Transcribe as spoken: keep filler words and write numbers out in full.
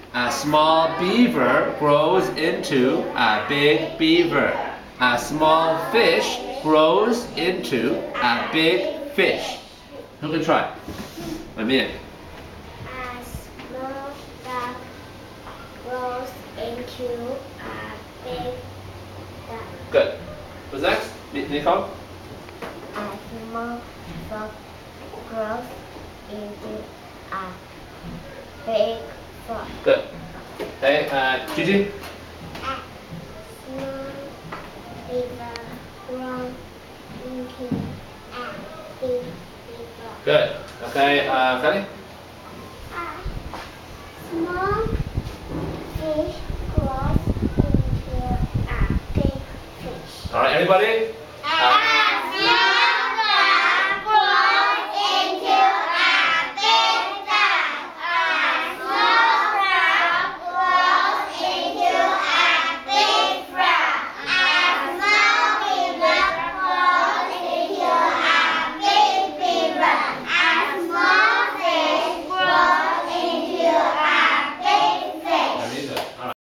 A small beaver grows into a big beaver. A small fish grows into a big fish. Who can try? My man. A small duck grows into a big duck. Good. What's next? Nicole? A small frog grows into a big frog. Good. Hey, uh, Gigi? A small beaver grows into a big beaver. Good. Okay, uh, Fanny? A small fish grows into a big fish. All right, everybody?